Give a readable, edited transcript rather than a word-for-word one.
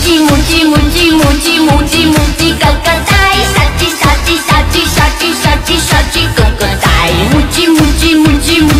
ちもちもちもちもちもちガガタイシャチシャチシャチシャチシャチシャチガガタイもちもちもちも